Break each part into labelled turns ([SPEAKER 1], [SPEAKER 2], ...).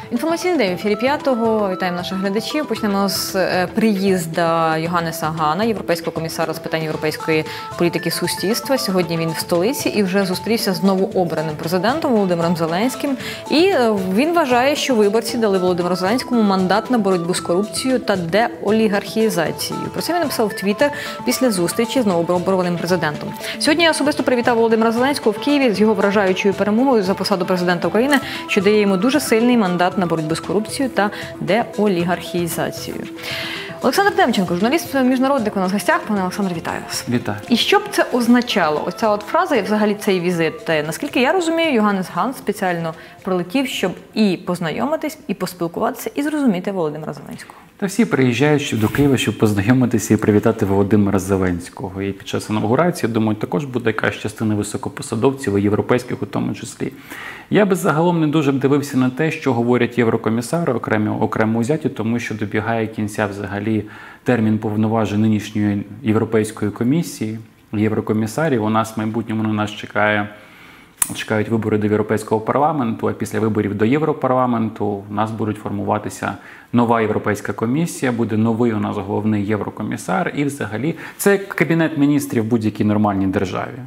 [SPEAKER 1] Інформаційний день в ефірі «П'ятого». Вітаємо наших глядачів. Почнемо з приїзду Йоганнеса Гана, європейського комісара з питань європейської політики суспільства. Сьогодні він в столиці і вже зустрівся з новообраним президентом Володимиром Зеленським. І він вважає, що виборці дали Володимиру Зеленському мандат на боротьбу з корупцією та деолігархізацією. Про це він написав в Твіттер після зустрічі з новообраним президентом. Сьогодні я особисто привітав Володимира Зеленського в Києві з його вражаючою перемогою за посаду президента України, що дає йому дуже сильний мандат на боротьбу з корупцією та деолігархізацією. Олександр Демченко, журналіст-міжнародник у нас в гостях. Пане Олександр, вітаю вас.
[SPEAKER 2] Вітаю.
[SPEAKER 1] І що б це означало, оця от фраза і взагалі цей візит? Наскільки я розумію, Йоганнес Ган спеціально прилетів, щоб і познайомитись, і поспілкуватися, і зрозуміти Володимира Зеленського.
[SPEAKER 2] Та всі приїжджають до Києва, щоб познайомитися і привітати Володимира Зеленського. І під час інавгурації, думаю, також буде якась частина високопосадовців, і європейських у тому числі. Я би загалом не дуже дивився на те, що говорять єврокомісари окремо узяті, тому що добігає кінця взагалі термін повноважень нинішньої Європейської комісії, єврокомісарів. У нас в майбутньому на нас чекають вибори до Європейського парламенту, а після виборів до Європарламенту у нас будуть формуватися нова Європейська комісія, буде новий у нас головний єврокомісар, і взагалі це як кабінет міністрів в будь-якій нормальній державі.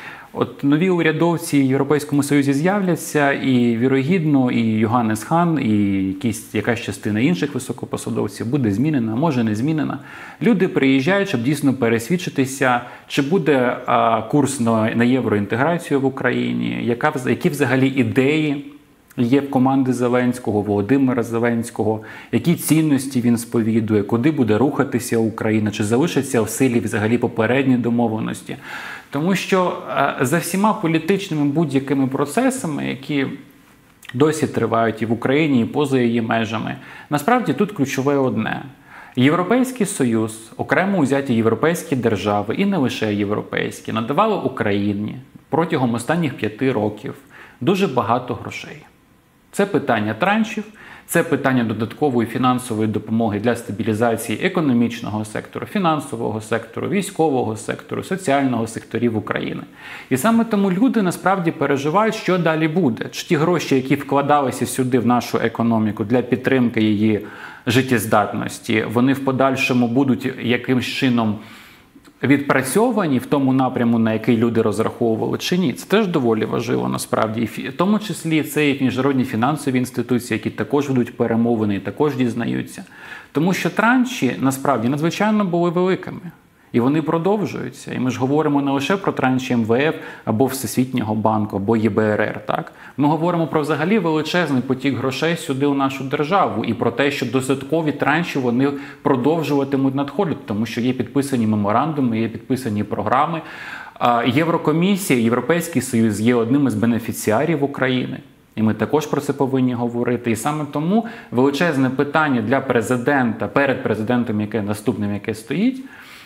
[SPEAKER 2] От нові урядовці в Європейському Союзі з'являться, і вірогідно, і Йоганнес Хан, і якась частина інших високопосадовців буде змінена, а може не змінена. Люди приїжджають, щоб дійсно пересвідчитися, чи буде курс на євроінтеграцію в Україні, які взагалі ідеї є в команди Зеленського, Володимира Зеленського, які цінності він сповідує, куди буде рухатися Україна, чи залишаться в силі взагалі попередні домовленості. Тому що за всіма політичними будь-якими процесами, які досі тривають і в Україні, і поза її межами, насправді тут ключове одне. Європейський Союз, окремо узяті європейські держави, і не лише європейські, надавали Україні протягом останніх 5 років дуже багато грошей. Це питання траншів, це питання додаткової фінансової допомоги для стабілізації економічного сектору, фінансового сектору, військового сектору, соціального секторів України. І саме тому люди насправді переживають, що далі буде. Чи ті гроші, які вкладалися сюди в нашу економіку для підтримки її життєздатності, вони в подальшому будуть якимсь чином відпрацьовані в тому напряму, на який люди розраховували, чи ні. Це теж доволі важливо, насправді. І в тому числі це і міжнародні фінансові інституції, які також ведуть перемовини і також дізнаються. Тому що транші, насправді, надзвичайно були великими. І вони продовжуються. І ми ж говоримо не лише про транші МВФ або Всесвітнього банку, або ЄБРР. Так? Ми говоримо про взагалі величезний потік грошей сюди у нашу державу. І про те, що додаткові транші вони продовжуватимуть надходити, тому що є підписані меморандуми, є підписані програми. Єврокомісія, Європейський Союз є одним із бенефіціарів України. І ми також про це повинні говорити. І саме тому величезне питання для президента, перед президентом, яке стоїть,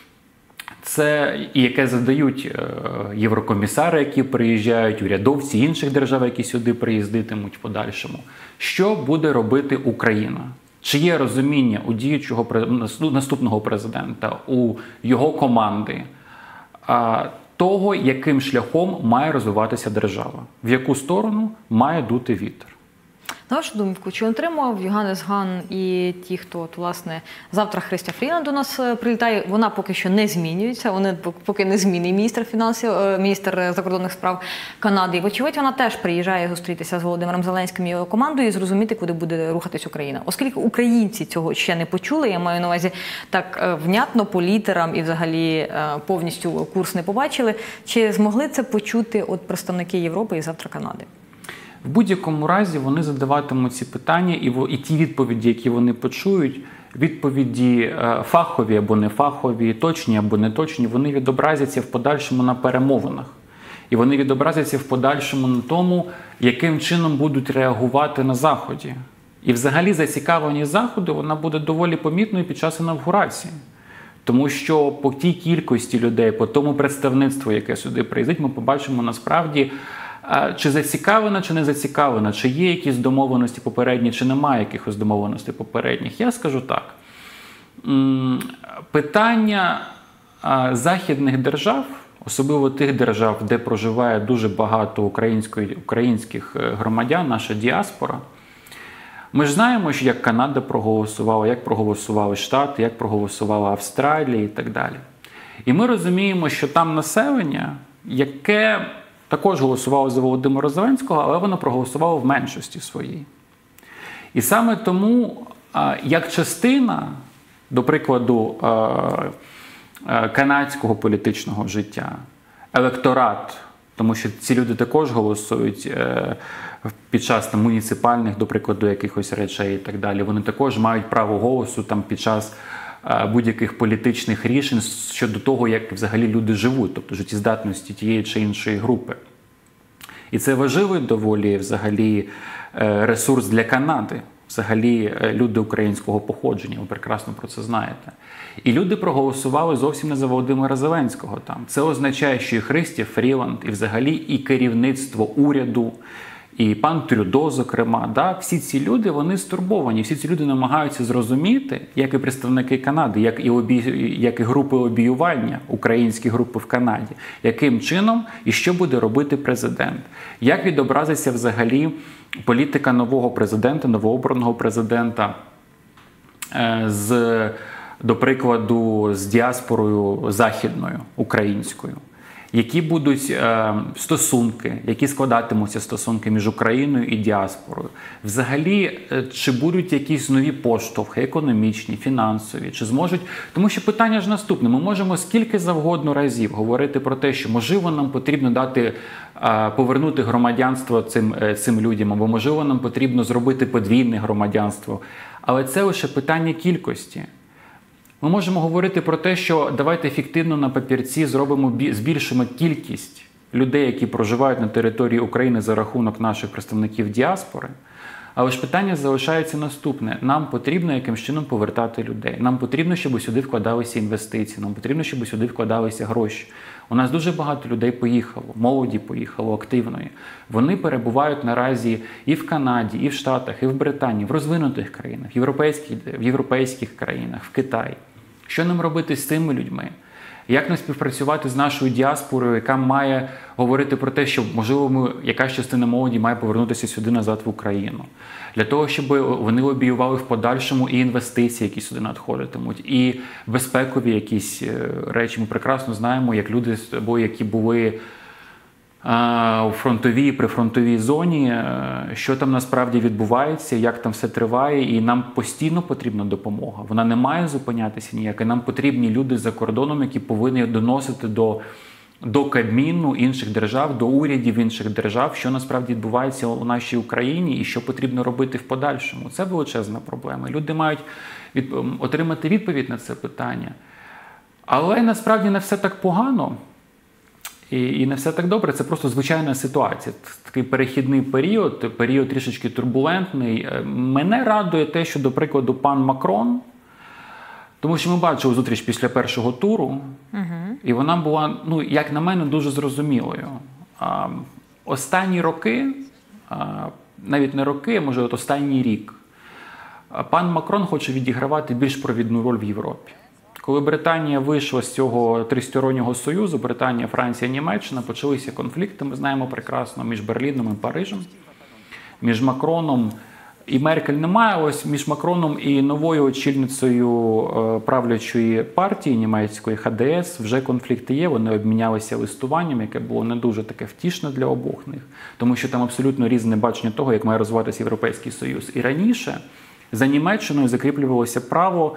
[SPEAKER 2] це і яке задають єврокомісари, які приїжджають, урядовці інших держав, які сюди приїздитимуть в подальшому. Що буде робити Україна? Чи є розуміння у діючого наступного президента, у його команди, того, яким шляхом має розвиватися держава? В яку сторону має дути вітер?
[SPEAKER 1] На вашу думку, чи отримав Йоганнес Ган і ті, хто, власне, завтра Христя Фріланд до нас прилітає, вона поки що не змінюється, вони поки не змінний міністр закордонних справ Канади. І, вочевидь, вона теж приїжджає зустрітися з Володимиром Зеленським і його командою і зрозуміти, куди буде рухатись Україна. Оскільки українці цього ще не почули, я маю на увазі так внятно по літерам і взагалі повністю курс не побачили, чи змогли це почути от представники Європи і завтра Канади?
[SPEAKER 2] В будь-якому разі вони задаватимуть ці питання, і ті відповіді, які вони почують, відповіді фахові або не фахові, точні або не точні, вони відобразяться в подальшому на перемовинах. І вони відобразяться в подальшому на тому, яким чином будуть реагувати на Заході. І взагалі зацікавленість Заходу, вона буде доволі помітною під час інавгурації. Тому що по тій кількості людей, по тому представництву, яке сюди приїздить, ми побачимо насправді, чи зацікавлена, чи не зацікавлена, чи є якісь домовленості попередні, чи немає якихось домовленостей попередніх. Я скажу так. Питання західних держав, особливо тих держав, де проживає дуже багато українських громадян, наша діаспора, Ми ж знаємо, що як Канада проголосувала, як проголосували Штати, як проголосувала Австралія і так далі. І ми розуміємо, що там населення, яке також голосувало за Володимира Зеленського, але воно проголосувало в меншості своїй. І саме тому, як частина, до прикладу, канадського політичного життя, електорат, тому що ці люди також голосують під час там, муніципальних, до прикладу, якихось речей і так далі. Вони також мають право голосу там, під час будь-яких політичних рішень щодо того, як взагалі люди живуть, тобто життєздатності тієї чи іншої групи. І це важливий доволі взагалі ресурс для Канади. Взагалі люди українського походження, ви прекрасно про це знаєте. І люди проголосували зовсім не за Володимира Зеленського там. Це означає, що і Христя Фріланд, і взагалі і керівництво уряду, і пан Трюдо, зокрема, да, всі ці люди, вони стурбовані, всі ці люди намагаються зрозуміти, як і представники Канади, як і групи лобіювання, українські групи в Канаді, яким чином і що буде робити президент, як відобразиться взагалі політика нового президента, новообраного президента до прикладу, з діаспорою західною, українською. Які будуть стосунки, які складатимуться стосунки між Україною і діаспорою. Взагалі, чи будуть якісь нові поштовхи, економічні, фінансові, чи зможуть... Тому що питання ж наступне. Ми можемо скільки завгодно разів говорити про те, що, можливо, нам потрібно повернути громадянство цим людям, або, можливо, нам потрібно зробити подвійне громадянство. Але це лише питання кількості. Ми можемо говорити про те, що давайте ефективно на папірці збільшимо кількість людей, які проживають на території України за рахунок наших представників діаспори. Але ж питання залишається наступне. Нам потрібно якимось чином повертати людей. Нам потрібно, щоб сюди вкладалися інвестиції. Нам потрібно, щоб сюди вкладалися гроші. У нас дуже багато людей поїхало, молоді поїхало, активної. Вони перебувають наразі і в Канаді, і в Штатах, і в Британії, в розвинутих країнах, в європейських країнах, в Китаї. Що нам робити з цими людьми? Як нам співпрацювати з нашою діаспорою, яка має говорити про те, що, можливо, якась частина молоді має повернутися сюди назад в Україну? Для того, щоб вони лобіювали в подальшому і інвестиції, які сюди надходитимуть, і безпекові якісь речі. Ми прекрасно знаємо, як люди, які були у фронтовій, прифронтовій зоні, що там насправді відбувається, як там все триває, і нам постійно потрібна допомога. Вона не має зупинятися ніяк, і нам потрібні люди за кордоном, які повинні доносити до Кабміну інших держав, до урядів інших держав, що насправді відбувається у нашій Україні і що потрібно робити в подальшому. Це величезна проблема. Люди мають отримати відповідь на це питання. Але насправді не все так погано. І не все так добре, це просто звичайна ситуація. Такий перехідний період трішечки турбулентний. Мене радує те, що, до прикладу, пан Макрон, тому що ми бачили зустріч після першого туру, і вона була, як на мене, дуже зрозумілою. Останні роки, навіть не роки, а може останній рік, пан Макрон хоче відігравати більш провідну роль в Європі. Коли Британія вийшла з цього тристороннього союзу, Британія, Франція, Німеччина, почалися конфлікти, ми знаємо прекрасно, між Берліном і Парижем, між Макроном і Меркель немає, ось між Макроном і новою очільницею правлячої партії німецької ХДС вже конфлікти є, вони обмінялися листуванням, яке було не дуже таке втішне для обох них, тому що там абсолютно різне бачення того, як має розвиватися Європейський Союз. І раніше за Німеччиною закріплювалося право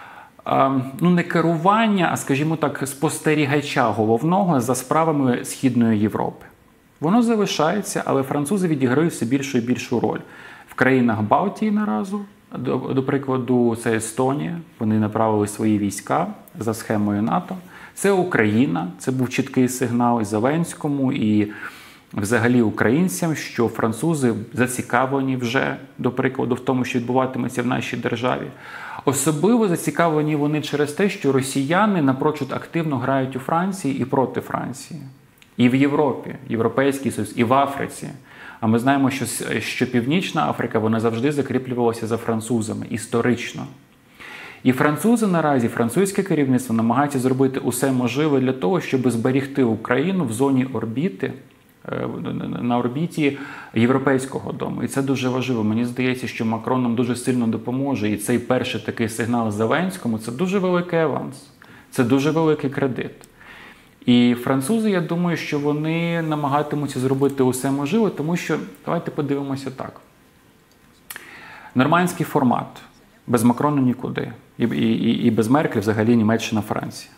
[SPEAKER 2] не керування, а, скажімо так, спостерігача головного за справами Східної Європи. Воно залишається, але французи відіграють все більшу і більшу роль. В країнах Балтії наразу, до прикладу, це Естонія, вони направили свої війська за схемою НАТО. Це Україна, це був чіткий сигнал і Зеленському, і взагалі українцям, що французи зацікавлені вже, до прикладу, в тому, що відбуватиметься в нашій державі. Особливо зацікавлені вони через те, що росіяни напрочуд активно грають у Франції і проти Франції. І в Європі, Європейський Союз, і в Африці. А ми знаємо, що Північна Африка, вона завжди закріплювалася за французами, історично. І французи наразі, французьке керівництво намагається зробити усе можливе для того, щоб зберегти Україну в зоні орбіти на орбіті Європейського дому. І це дуже важливо. Мені здається, що Макрон нам дуже сильно допоможе. І цей перший такий сигнал Зеленському – це дуже великий аванс, це дуже великий кредит. І французи, я думаю, що вони намагатимуться зробити усе можливе, тому що, давайте подивимося так. Нормандський формат. Без Макрона нікуди. І без Меркель взагалі Німеччина, Франція.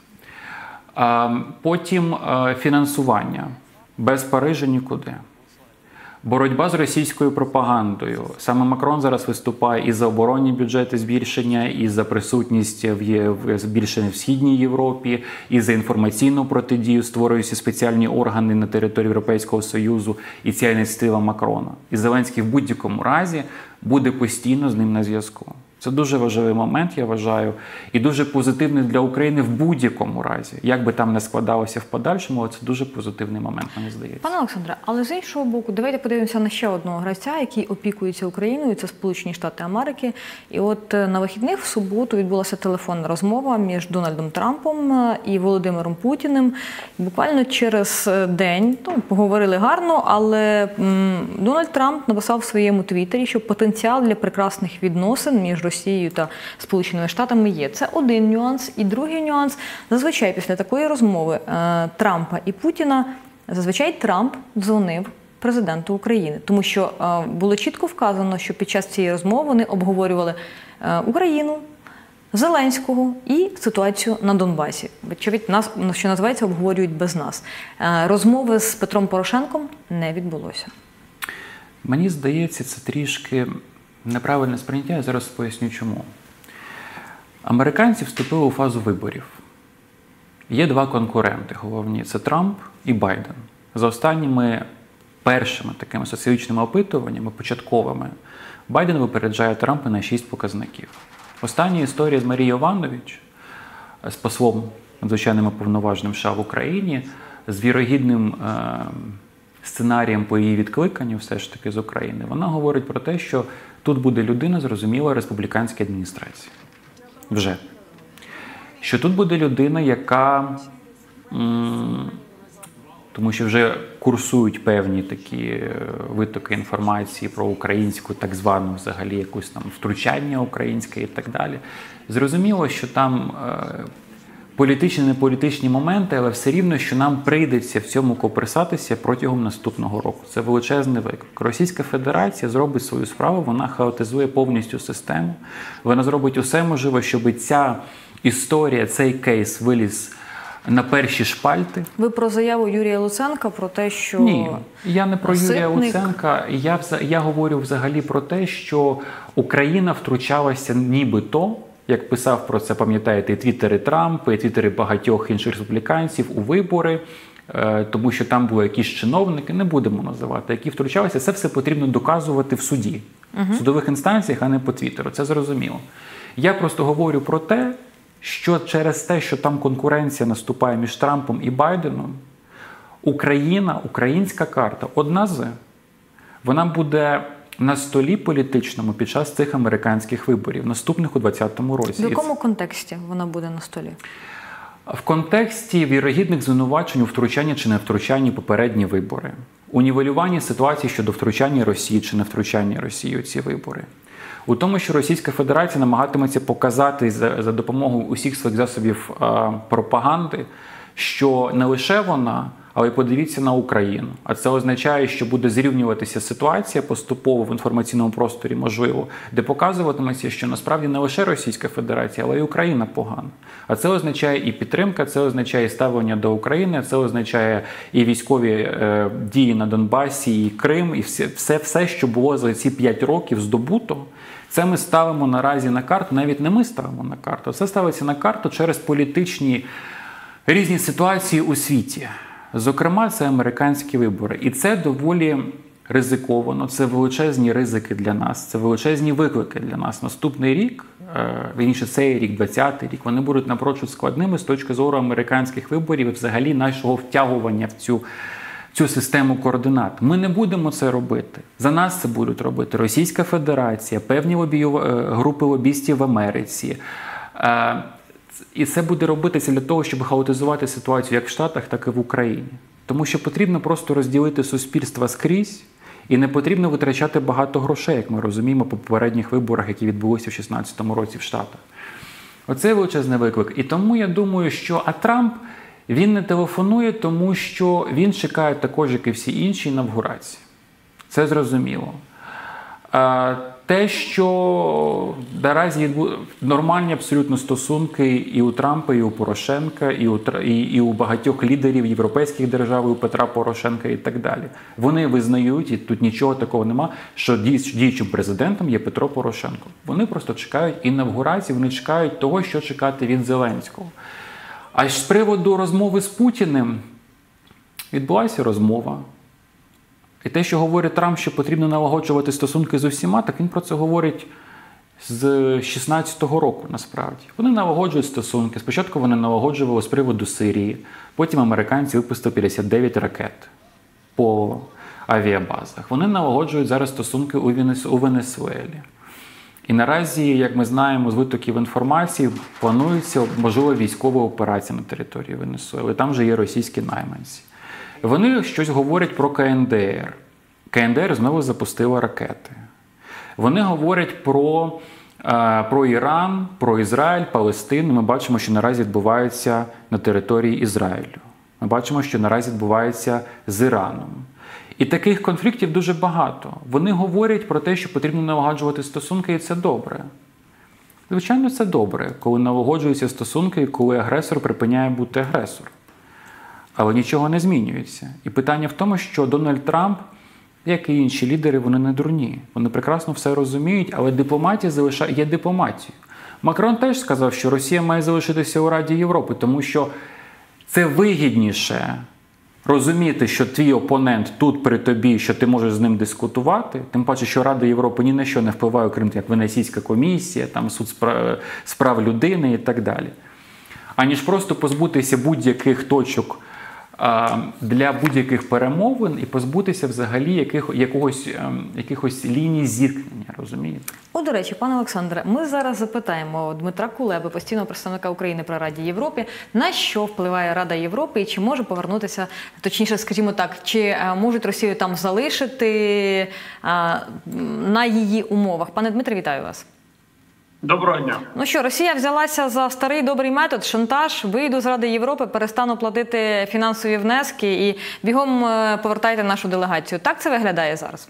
[SPEAKER 2] Потім фінансування. Без Парижа нікуди. Боротьба з російською пропагандою. Саме Макрон зараз виступає і за оборонні бюджети збільшення, і за присутність збільшення в Східній Європі, і за інформаційну протидію, створюються спеціальні органи на території Європейського Союзу, і ця ініціатива Макрона. І Зеленський в будь-якому разі буде постійно з ним на зв'язку. Це дуже важливий момент, я вважаю, і дуже позитивний для України в будь-якому разі. Як би там не складалося в подальшому, але це дуже позитивний момент, мені здається.
[SPEAKER 1] Пане Олександре, але з іншого боку, давайте подивимося на ще одного гравця, який опікується Україною, це Сполучені Штати Америки. І от на вихідних в суботу відбулася телефонна розмова між Дональдом Трампом і Володимиром Путіним. Буквально через день, поговорили гарно, але Дональд Трамп написав в своєму твіттері, що потенціал для прекрасних відносин між Росією та Сполученими Штатами є. Це один нюанс. І другий нюанс. Зазвичай після такої розмови Трампа і Путіна, зазвичай Трамп дзвонив президенту України. Тому що було чітко вказано, що під час цієї розмови вони обговорювали Україну, Зеленського і ситуацію на Донбасі. Вочевидь, нас, що називається, обговорюють без нас. Розмови з Петром Порошенком не відбулося.
[SPEAKER 2] Мені здається, це трішки неправильне сприйняття, я зараз поясню чому. Американці вступили у фазу виборів. Є два конкуренти головні – це Трамп і Байден. За останніми першими такими соціологічними опитуваннями, початковими, Байден випереджає Трампа на 6 показників. Остання історія з Марією Йованович, з послом надзвичайним повноважним США в Україні, з вірогідним сценарієм по її відкликанню все ж таки з України, вона говорить про те, що тут буде людина, зрозуміла, республіканській адміністрації. Вже. Що тут буде людина, яка, тому що вже курсують певні такі витоки інформації про українську, так звану взагалі якусь там втручання українське і так далі. Зрозуміло, що там політичні, не політичні моменти, але все рівно, що нам прийдеться в цьому копирсатися протягом наступного року. Це величезний виклик. Російська Федерація зробить свою справу, вона хаотизує повністю систему. Вона зробить усе можливе, щоб ця історія, цей кейс виліз на перші шпальти.
[SPEAKER 1] Ви про заяву Юрія Луценка про те, що...
[SPEAKER 2] Ні, я не про Юрія Луценка. Я говорю взагалі про те, що Україна втручалася нібито, як писав про це, пам'ятаєте, і твіттери Трампа, і твіттери багатьох інших республіканців у вибори, тому що там були якісь чиновники, не будемо називати, які втручалися. Це все потрібно доказувати в суді, в судових інстанціях, а не по твіттеру. Це зрозуміло. Я просто говорю про те, що через те, що там конкуренція наступає між Трампом і Байденом, Україна, українська карта, одна з, вона буде на столі політичному під час цих американських виборів, наступних у 2020 році.
[SPEAKER 1] В якому контексті вона буде на столі?
[SPEAKER 2] В контексті вірогідних звинувачень у втручанні чи не втручанні попередні вибори. У нівелюванні ситуації щодо втручання Росії чи не втручання Росії у ці вибори. У тому, що Російська Федерація намагатиметься показати за допомогою усіх своїх засобів пропаганди, що не лише вона, але й подивіться на Україну. А це означає, що буде зрівнюватися ситуація поступово в інформаційному просторі, можливо, де показуватиметься, що насправді не лише Російська Федерація, але й Україна погана. А це означає і підтримка, це означає і ставлення до України, це означає і військові дії на Донбасі, і Крим, і все, що було за ці 5 років здобуто. Це ми ставимо наразі на карту, навіть не ми ставимо на карту, це ставиться на карту через політичні різні ситуації у світі. Зокрема, це американські вибори. І це доволі ризиковано, це величезні ризики для нас, це величезні виклики для нас. Наступний рік, вірніше цей рік, 2020 рік, вони будуть напрочуд складними з точки зору американських виборів і взагалі нашого втягування в цю систему координат. Ми не будемо це робити. За нас це будуть робити Російська Федерація, певні групи лобістів в Америці. І це буде робитися для того, щоб хаотизувати ситуацію як в Штатах, так і в Україні. Тому що потрібно просто розділити суспільство скрізь, і не потрібно витрачати багато грошей, як ми розуміємо, по попередніх виборах, які відбулися в 2016 році в Штатах. Оце величезний виклик. І тому я думаю, що Трамп, він не телефонує, тому що він чекає також, як і всі інші, інавгурації. Це зрозуміло. Те, що наразі нормальні абсолютно стосунки і у Трампа, і у Порошенка, і у багатьох лідерів європейських держав, і у Петра Порошенка і так далі. Вони визнають, і тут нічого такого нема, що діючим президентом є Петро Порошенко. Вони просто чекають інавгурації, вони чекають того, що чекати від Зеленського. А з приводу розмови з Путіним відбулася розмова. І те, що говорить Трамп, що потрібно налагоджувати стосунки з усіма, так він про це говорить з 2016 року, насправді. Вони налагоджують стосунки. Спочатку вони налагоджували з приводу Сирії, потім американці випустили 59 ракет по авіабазах. Вони налагоджують зараз стосунки у Венесуелі. І наразі, як ми знаємо з витоків інформації, планується, можливо, військова операція на території Венесуели. Там вже є російські найманці. Вони щось говорять про КНДР. КНДР знову запустила ракети. Вони говорять про Іран, про Ізраїль, Палестину. Ми бачимо, що наразі відбувається на території Ізраїлю. Ми бачимо, що наразі відбувається з Іраном. І таких конфліктів дуже багато. Вони говорять про те, що потрібно налагоджувати стосунки, і це добре. Звичайно, це добре, коли налагоджуються стосунки і коли агресор припиняє бути агресором. Але нічого не змінюється. І питання в тому, що Дональд Трамп, як і інші лідери, вони не дурні. Вони прекрасно все розуміють, але дипломатія є дипломатією. Макрон теж сказав, що Росія має залишитися у Раді Європи, тому що це вигідніше розуміти, що твій опонент тут при тобі, що ти можеш з ним дискутувати, тим паче, що Рада Європи ні на що не впливає, окрім як Венеційська комісія, там суд з прав людини і так далі. Аніж просто позбутися будь-яких точок для будь-яких перемовин і позбутися взагалі якихось ліній зіткнення, розумієте?
[SPEAKER 1] До речі, пане Олександре, ми зараз запитаємо Дмитра Кулеби, постійного представника України при Раді Європи, на що впливає Рада Європи і чи може повернутися, точніше, скажімо так, чи можуть Росію там залишити на її умовах. Пане Дмитре, вітаю вас.
[SPEAKER 3] Доброго дня.
[SPEAKER 1] Ну що, Росія взялася за старий добрий метод, шантаж, вийду з Ради Європи, перестану платити фінансові внески і бігом повертайте нашу делегацію. Так це виглядає зараз?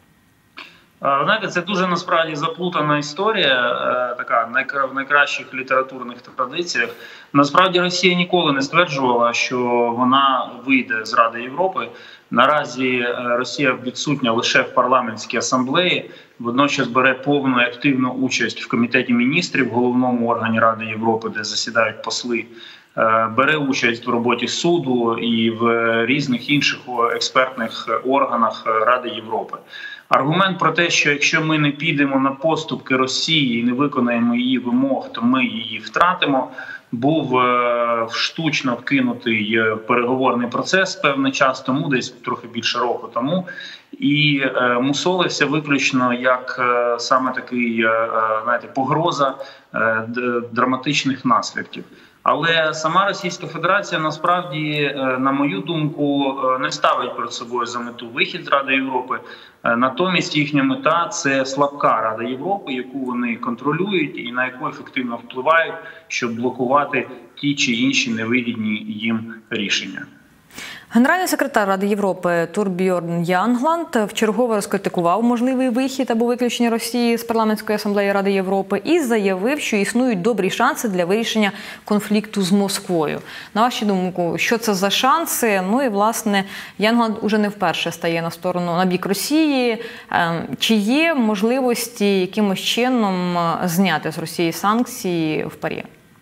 [SPEAKER 3] Знаєте, це дуже насправді заплутана історія, така в найкращих літературних традиціях. Насправді Росія ніколи не стверджувала, що вона вийде з Ради Європи. Наразі Росія відсутня лише в парламентській асамблеї, водночас бере повну і активну участь в Комітеті міністрів, головному органі Ради Європи, де засідають посли, бере участь в роботі суду і в різних інших експертних органах РадиЄвропи. Аргумент про те, що якщо ми не підемо на поступки Росії і не виконаємо її вимог, то ми її втратимо, був штучно вкинутий переговорний процес певний час тому, десь трохи більше року тому, і мусолився виключно як саме такий, знаєте, погроза драматичних наслідків. Але сама Російська Федерація насправді, на мою думку, не ставить перед собою за мету вихід з Ради Європи. Натомість їхня мета – це слабка Рада Європи, яку вони контролюють і на яку ефективно впливають, щоб блокувати ті чи інші невигідні їм рішення.
[SPEAKER 1] Генеральний секретар Ради Європи Турбьорн Ягланд вчергове розкритикував можливий вихід або виключення Росії з парламентської асамблеї Ради Європи і заявив, що існують добрі шанси для вирішення конфлікту з Москвою. На вашу думку, що це за шанси? Ну і, власне, Ягланд уже не вперше стає на бік Росії. Чи є можливості якимось чином зняти з Росії санкції в ПАРЄ?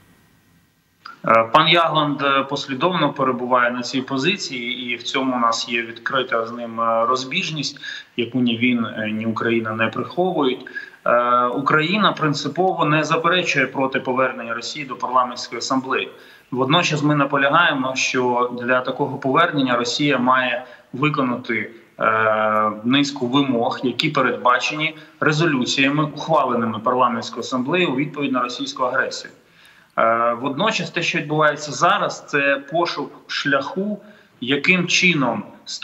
[SPEAKER 3] Пан Ягланд послідовно перебуває на цій позиції, і в цьому у нас є відкрита з ним розбіжність, яку ні він, ні Україна не приховують. Україна принципово не заперечує проти повернення Росії до парламентської асамблеї. Водночас ми наполягаємо, що для такого повернення Росія має виконати низку вимог, які передбачені резолюціями, ухваленими парламентською асамблеєю у відповідь на російську агресію. Водночас те, що відбувається зараз, це пошук шляху яким чином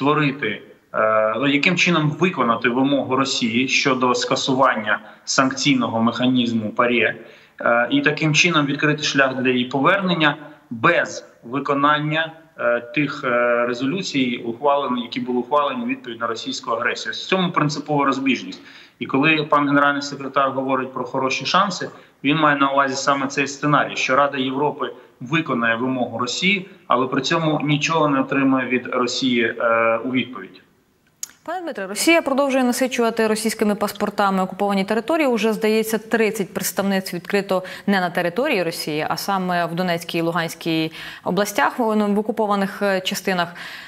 [SPEAKER 3] яким чином виконати вимогу Росії щодо скасування санкційного механізму ПАРЄ, і таким чином відкрити шлях для її повернення без виконання тих резолюцій, які були ухвалені у відповідь на російську агресію. В цьому принципова розбіжність. І коли пан генеральний секретар говорить про хороші шанси, він має на увазі саме цей сценарій, що Рада Європи виконає вимогу Росії, але при цьому нічого не отримає від Росії у відповідь.
[SPEAKER 1] Пане Дмитре, Росія продовжує насичувати російськими паспортами окуповані території. Уже, здається, 30 представництв відкрито не на території Росії, а саме в Донецькій і Луганській областях, в окупованих частинах.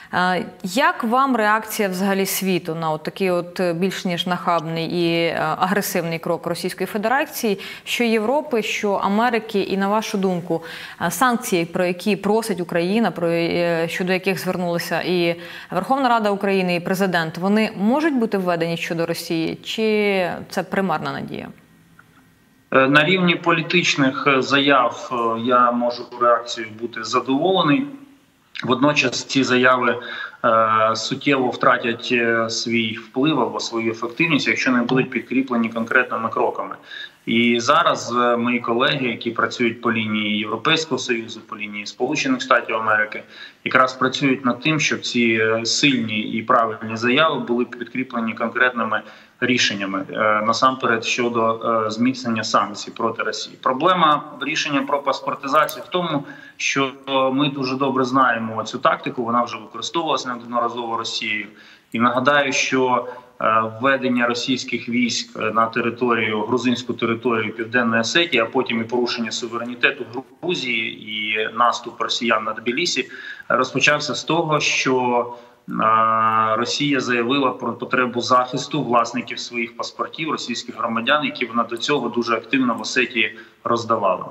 [SPEAKER 1] Як вам реакція взагалі світу на такий більш ніж нахабний і агресивний крок Російської Федерації, що Європи, що Америки, і на вашу думку, санкції, про які просить Україна, щодо яких звернулися і Верховна Рада України, і президент, вони можуть бути введені щодо Росії, чи це примарна надія?
[SPEAKER 3] На рівні політичних заяв я можу реакцією бути задоволений. Водночас ці заяви суттєво втратять свій вплив або свою ефективність, якщо не будуть підкріплені конкретними кроками. І зараз мої колеги, які працюють по лінії Європейського Союзу, по лінії Сполучених Штатів Америки, якраз працюють над тим, щоб ці сильні і правильні заяви були підкріплені конкретними рішеннями, насамперед щодо зміцнення санкцій проти Росії. Проблема рішення про паспортизацію в тому, що ми дуже добре знаємо цю тактику, вона вже використовувалася неодноразово Росією. І нагадаю, що введення російських військ на грузинську територію Південної Осетії, а потім і порушення суверенітету Грузії і наступ росіян на Тбілісі розпочався з того, що Росія заявила про потребу захисту власників своїх паспортів, російських громадян, які вона до цього дуже активно в Осетії роздавала.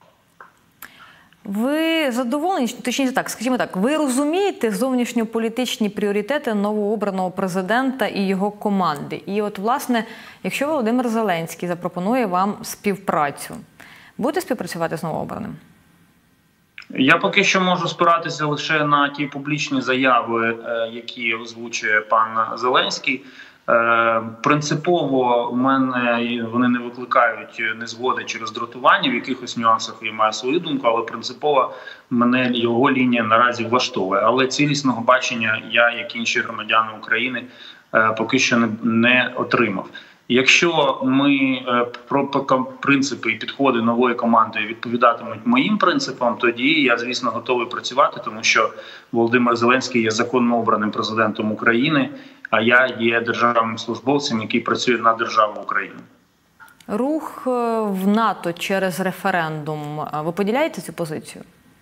[SPEAKER 1] Ви задоволені, точніше так, скажімо так, ви розумієте зовнішньополітичні пріоритети новообраного президента і його команди? І власне, якщо Володимир Зеленський запропонує вам співпрацю, будете співпрацювати з новообраним?
[SPEAKER 3] Я поки що можу спиратися лише на ті публічні заяви, які озвучує пан Зеленський. Принципово у мене вони не викликають незгоди чи роздратування, в якихось нюансах я маю свою думку, але принципово мене його лінія наразі влаштовує. Але цілісного бачення я, як інші громадяни України, поки що не отримав. Якщо ми про принципи і підходи нової команди відповідатимуть моїм принципам, тоді я, звісно, готовий працювати, тому що Володимир Зеленський є законно обраним президентом України, а я є державним службовцем, який працює на державу України.
[SPEAKER 1] Рух в НАТО через референдум. Ви поділяєте цю позицію?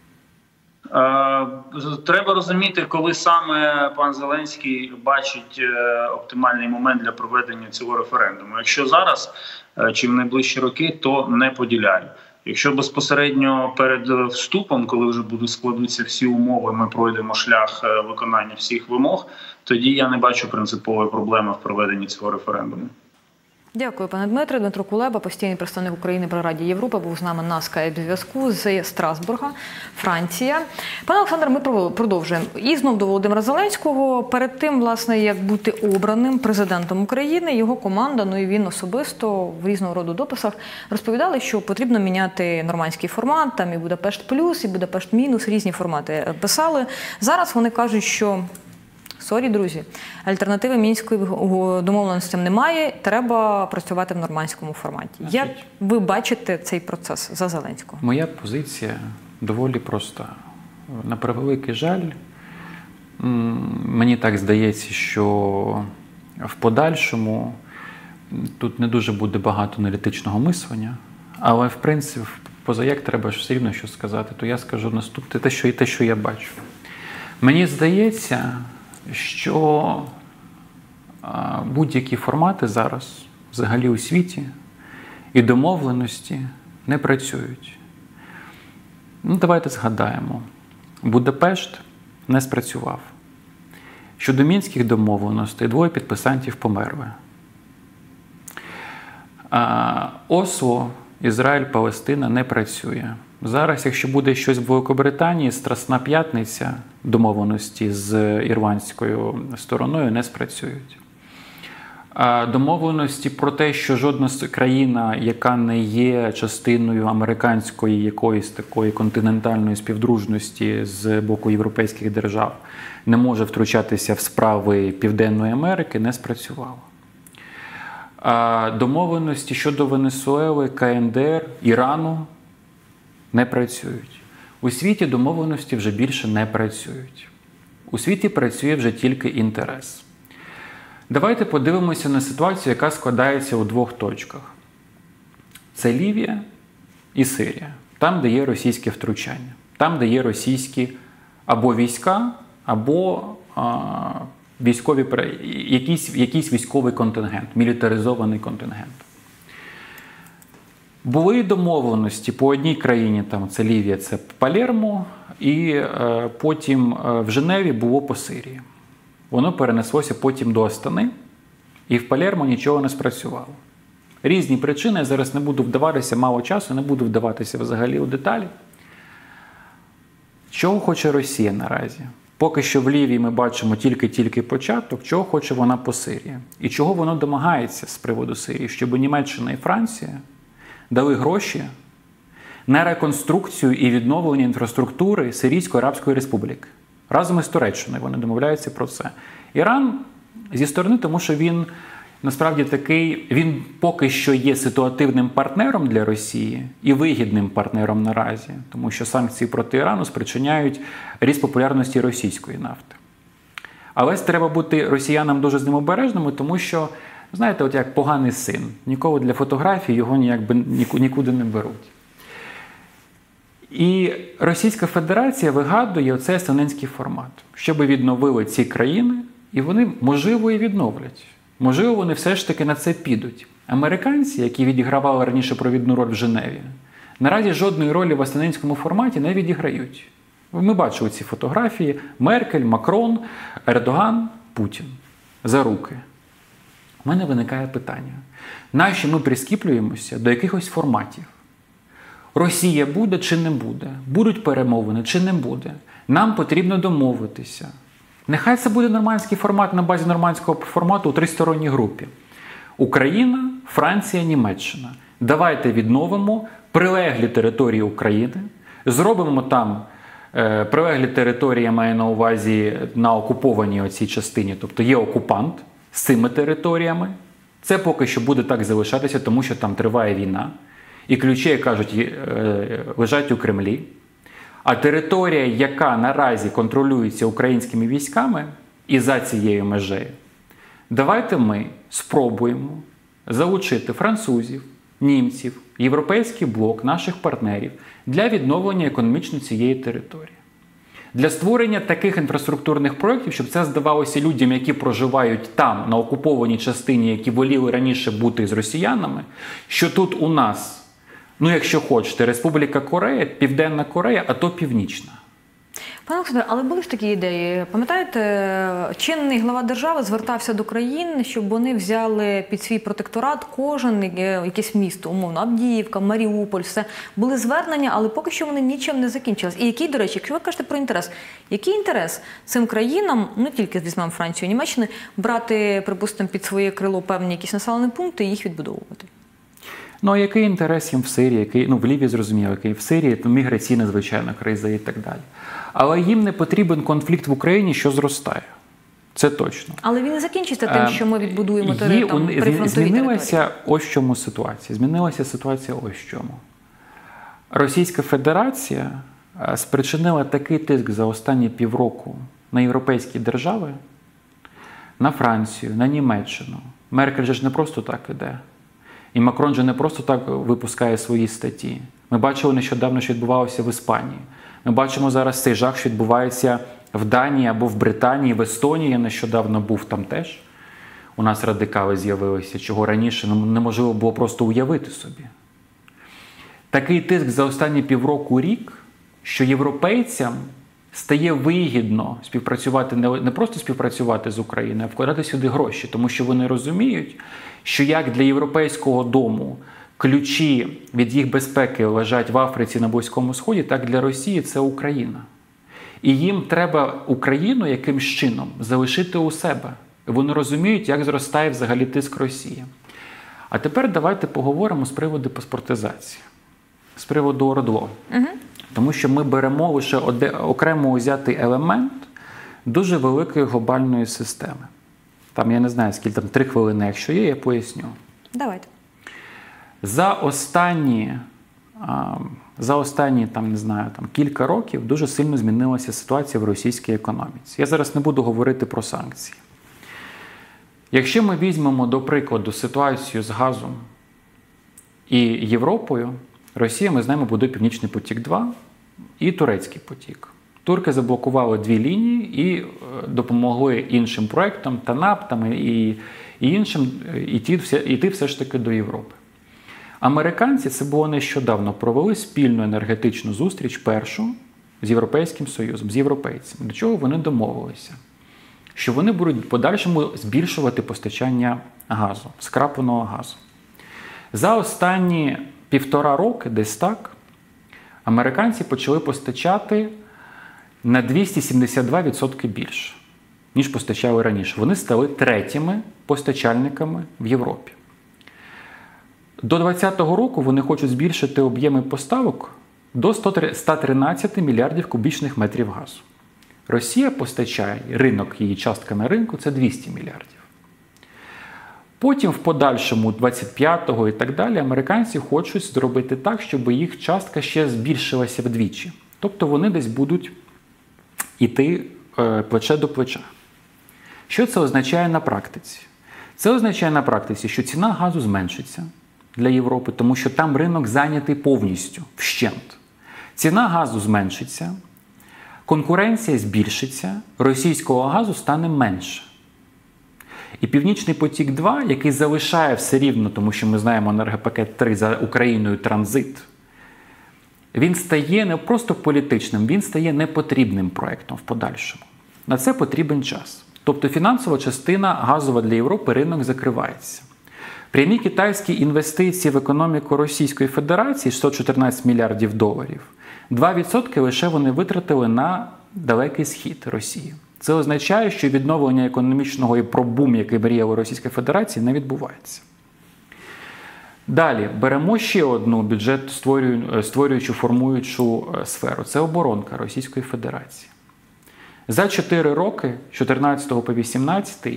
[SPEAKER 3] Треба розуміти, коли саме пан Зеленський бачить оптимальний момент для проведення цього референдуму. Якщо зараз чи в найближчі роки, то не поділяю. Якщо безпосередньо перед вступом, коли вже будуть складатися всі умови, ми пройдемо шлях виконання всіх вимог, тоді я не бачу принципової проблеми в проведенні цього референдуму.
[SPEAKER 1] Дякую, пане Дмитре. Дмитро Кулеба, постійний представник України при Раді Європи, був з нами на скайп-зв'язку з Страсбурга, Франція. Пане Олександре, ми продовжуємо. І знов до Володимира Зеленського. Перед тим, власне, як бути обраним президентом України, його команда, і він особисто в різного роду дописах розповідали, що потрібно міняти нормандський формат, там і Будапешт плюс, і Будапешт мінус, різні формати писали. Зараз вони кажуть, що сорі, друзі, альтернативи мінської домовленостям немає, треба працювати в нормандському форматі. Як ви бачите цей процес за Зеленського?
[SPEAKER 2] Моя позиція доволі проста. На превеликий жаль, мені так здається, що в подальшому тут не дуже буде багато аналітичного мислення, але, в принципі, позаяк треба все рівно що сказати, то я скажу наступне, те, що я бачу. Мені здається, що будь-які формати зараз взагалі у світі і домовленості не працюють. Давайте згадаємо. Будапешт не спрацював. Щодо мінських домовленостей 2 підписантів померли. Осло, Ізраїль, Палестина не працює. Зараз, якщо буде щось в Великобританії, Страсна п'ятниця, домовленості з ірландською стороною не спрацюють. Домовленості про те, що жодна країна, яка не є частиною американської якоїсь такої континентальної співдружності з боку європейських держав, не може втручатися в справи Південної Америки, не спрацювало. Домовленості щодо Венесуели, КНДР, Ірану не працюють. У світі домовленості вже більше не працюють. У світі працює вже тільки інтерес. Давайте подивимося на ситуацію, яка складається у двох точках. Це Лівія і Сирія. Там, де є російське втручання. Там, де є російські або війська, або якийсь військовий контингент, мілітаризований контингент. Були домовленості по одній країні, там це Лівія, це Палермо, і потім в Женеві було по Сирії. Воно перенеслося потім до Астани, і в Палермо нічого не спрацювало. Різні причини, я зараз не буду вдаватися, мало часу, не буду вдаватися взагалі у деталі. Чого хоче Росія наразі? Поки що в Лівії ми бачимо тільки початок, чого хоче вона по Сирії. І чого воно домагається з приводу Сирії, щоб Німеччина і Франція дали гроші на реконструкцію і відновлення інфраструктури Сирійської Арабської Республіки. Разом із Туреччиною вони домовляються про це. Іран зі сторони, тому що він насправді такий, він поки що є ситуативним партнером для Росії і вигідним партнером наразі, тому що санкції проти Ірану спричиняють ріст популярності російської нафти. Але треба бути росіянам дуже з ним обережними, тому що, знаєте, от як поганий син, ніколи для фотографії його нікуди не беруть. І Російська Федерація вигадує оцей астанинський формат, щоб відновили ці країни, і вони, можливо, і відновлять. Можливо, вони все ж таки на це підуть. Американці, які відігравали раніше провідну роль в Женеві, наразі жодної ролі в астанинському форматі не відіграють. Ми бачили ці фотографії: Меркель, Макрон, Ердоган, Путін. За руки. У мене виникає питання. Нащо ми прискіплюємося до якихось форматів? Росія буде чи не буде? Будуть перемовини чи не буде? Нам потрібно домовитися. Нехай це буде нормандський формат на базі нормандського формату у тристоронній групі. Україна, Франція, Німеччина. Давайте відновимо прилеглі території України, зробимо там прилеглі території, я маю на увазі на окупованій оцій частині, тобто є окупант з цими територіями. Це поки що буде так залишатися, тому що там триває війна. І ключі, як кажуть, лежать у Кремлі. А територія, яка наразі контролюється українськими військами і за цією межею, давайте ми спробуємо залучити французів, німців, європейський блок наших партнерів для відновлення економічно цієї території. Для створення таких інфраструктурних проєктів, щоб це здавалося людям, які проживають там, на окупованій частині, які воліли раніше бути з росіянами, що тут у нас, ну якщо хочете, Республіка Корея, Південна Корея, а то Північна.
[SPEAKER 1] Пане Олександре, але були ж такі ідеї. Пам'ятаєте, чинний глава держави звертався до країн, щоб вони взяли під свій протекторат кожен якесь місто, умовно, Авдіївка, Маріуполь, все. Були звернення, але поки що вони нічим не закінчились. І який, до речі, якщо ви кажете про інтерес, який інтерес цим країнам, не тільки, візьмемо Францію, Німеччини, брати, припустимо, під своє крило певні якісь населені пункти і їх відбудовувати?
[SPEAKER 2] Ну, а який інтерес їм в Сирії, в Лівії, зрозуміло, який в Сирії, то міграційна, звичайно, криза і так далі. Але їм не потрібен конфлікт в Україні, що зростає. Це точно.
[SPEAKER 1] Але він не закінчиться тим, що ми відбудуємо прифронтові території.
[SPEAKER 2] Змінилася ось в чому ситуація. Змінилася ситуація ось в чому. Російська Федерація спричинила такий тиск за останні півроку на європейські держави, на Францію, на Німеччину. Меркель же ж не просто так іде. І Макрон же не просто так випускає свої статті. Ми бачили нещодавно, що відбувалося в Іспанії. Ми бачимо зараз цей жах, що відбувається в Данії або в Британії, в Естонії. Я нещодавно був там теж. У нас радикали з'явилися, чого раніше неможливо було просто уявити собі. Такий тиск за останні півроку-рік, що європейцям стає вигідно співпрацювати, не просто співпрацювати з Україною, а вкладати сюди гроші. Тому що вони розуміють, що як для Європейського дому ключі від їх безпеки лежать в Африці на Близькому Сході, так для Росії це Україна. І їм треба Україну якимсь чином залишити у себе. Вони розуміють, як зростає взагалі тиск Росії. А тепер давайте поговоримо з приводу паспортизації, з приводу ОРДЛО. Тому що ми беремо лише окремо узятий елемент дуже великої глобальної системи. Там, я не знаю, скільки там 3 хвилини, якщо є, я поясню.
[SPEAKER 1] Давайте.
[SPEAKER 2] За останні там, не знаю, там, кілька років дуже сильно змінилася ситуація в російській економіці. Я зараз не буду говорити про санкції. Якщо ми візьмемо, до прикладу, ситуацію з газом і Європою, Росія, ми знаємо, будує Північний потік-2 і Турецький потік. Турки заблокували 2 лінії і допомогли іншим проєктам, ТАНАП і іншим йти все ж таки до Європи. Американці, це було нещодавно, провели спільну енергетичну зустріч, першу, з Європейським Союзом, з європейцями. До чого вони домовилися? Що вони будуть в подальшому збільшувати постачання газу, скрапленого газу. За останні 1,5 роки, десь так, американці почали постачати на 272% більше, ніж постачали раніше. Вони стали 3-ми постачальниками в Європі. До 2020 року вони хочуть збільшити об'єми поставок до 113 мільярдів кубічних метрів газу. Росія постачає, ринок, її частка на ринку – це 200 мільярдів. Потім в подальшому, 25-го і так далі, американці хочуть зробити так, щоб їх частка ще збільшилася вдвічі. Тобто вони десь будуть йти плече до плеча. Що це означає на практиці? Це означає на практиці, що ціна газу зменшиться для Європи, тому що там ринок зайнятий повністю, вщент. Ціна газу зменшиться, конкуренція збільшиться, російського газу стане менше. І Північний потік-2, який залишає все рівно, тому що ми знаємо енергопакет 3 за Україною транзит, він стає не просто політичним, він стає непотрібним проєктом в подальшому. На це потрібен час. Тобто фінансова частина газова для Європи, ринок закривається. Прямі китайські інвестиції в економіку Російської Федерації, 114 мільярдів доларів, 2% лише вони витратили на Далекий Схід Росії. Це означає, що відновлення економічного і пробум, який мріяла Російська Федерація, не відбувається. Далі, беремо ще одну бюджет створюючу, формуючу сферу. Це оборонка Російської Федерації. За 4 роки, з 14 по 18,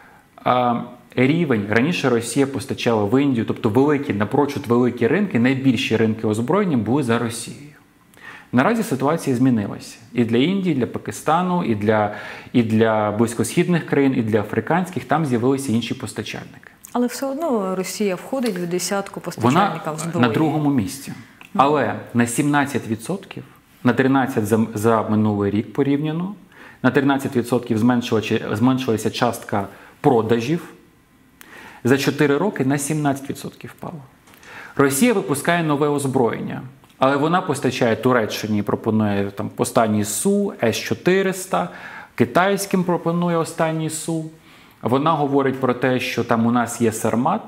[SPEAKER 2] рівень, раніше Росія постачала в Індію, тобто великі, напрочуд великі ринки, найбільші ринки озброєння були за Росією. Наразі ситуація змінилася. І для Індії, і для Пакистану, і для близькосхідних країн, і для африканських, там з'явилися інші постачальники.
[SPEAKER 1] Але все одно Росія входить в десятку постачальників зброї.
[SPEAKER 2] Вона на другому місці. Але на 17%, на 13% за минулий рік порівняно, на 13% зменшилася частка продажів, за 4 роки на 17% впало. Росія випускає нове озброєння, але вона постачає Туреччині, пропонує там останній Су, С-400, китайським пропонує останній Су. Вона говорить про те, що там у нас є Сармат,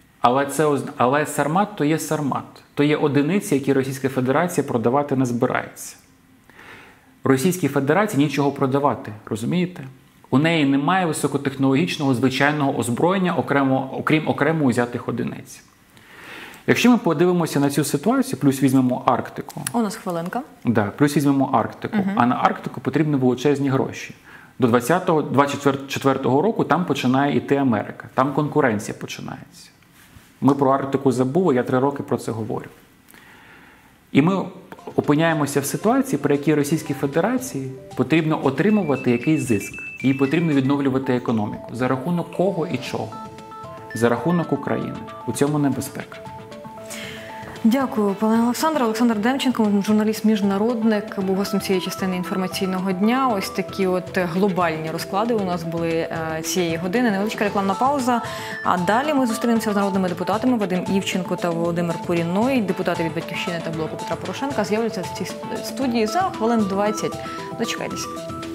[SPEAKER 2] але Сармат то є Сармат. То є одиниці, які Російська Федерація продавати не збирається. Російській Федерації нічого продавати, розумієте? У неї немає високотехнологічного звичайного озброєння, окрім окремо узятих одиниць. Якщо ми подивимося на цю ситуацію, плюс візьмемо Арктику.
[SPEAKER 1] У нас хвилинка.
[SPEAKER 2] Да, плюс візьмемо Арктику. А на Арктику потрібні величезні гроші. До 2024 року там починає йти Америка. Там конкуренція починається. Ми про Арктику забули, я 3 роки про це говорю. І ми опиняємося в ситуації, при якій Російській Федерації потрібно отримувати якийсь зиск. Їй потрібно відновлювати економіку. За рахунок кого і чого? За рахунок України. У цьому небезпека.
[SPEAKER 1] Дякую, пане Олександре. Олександр Демченко, журналіст-міжнародник, був гостем цієї частини інформаційного дня. Ось такі от глобальні розклади у нас були цієї години. Невеличка рекламна пауза. А далі ми зустрінемося з народними депутатами Вадим Івченко та Володимир Курінной. Депутати від «Батьківщини» та блоку Петра Порошенка з'являться в цій студії за хвилин 20. Дочекайтеся.